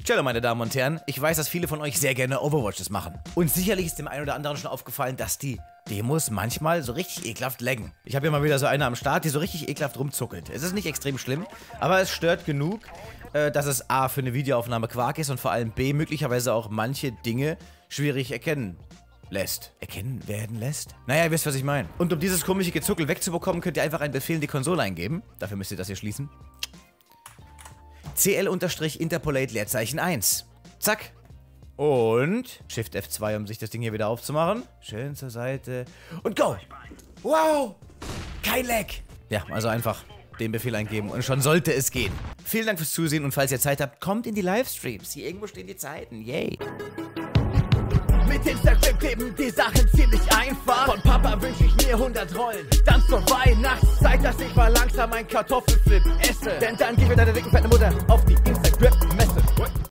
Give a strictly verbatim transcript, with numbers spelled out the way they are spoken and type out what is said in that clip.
Hallo meine Damen und Herren, ich weiß, dass viele von euch sehr gerne Overwatches machen. Und sicherlich ist dem einen oder anderen schon aufgefallen, dass die Demos manchmal so richtig ekelhaft laggen. Ich habe hier mal wieder so eine am Start, die so richtig ekelhaft rumzuckelt. Es ist nicht extrem schlimm, aber es stört genug, äh, dass es A für eine Videoaufnahme Quark ist und vor allem B möglicherweise auch manche Dinge schwierig erkennen lässt. Erkennen werden lässt? Naja, ihr wisst, was ich meine. Und um dieses komische Gezuckel wegzubekommen, könnt ihr einfach einen Befehl in die Konsole eingeben. Dafür müsst ihr das hier schließen. Cl-Interpolate Leerzeichen eins. Zack. Und Shift F zwei, um sich das Ding hier wieder aufzumachen. Schön zur Seite. Und go! Wow! Kein Lag! Ja, also einfach den Befehl eingeben und schon sollte es gehen. Vielen Dank fürs Zusehen und falls ihr Zeit habt, kommt in die Livestreams. Hier irgendwo stehen die Zeiten. Yay! Mit Instagram kleben die Sachen ziemlich einfach. Von Papa wünsch ich mir hundert Rollen. Dann zur Weihnachtszeit, dass ich mal langsam ein Kartoffelflip esse. Denn dann gib mir deine dicken fette Mutter auf die Instagram-Messe.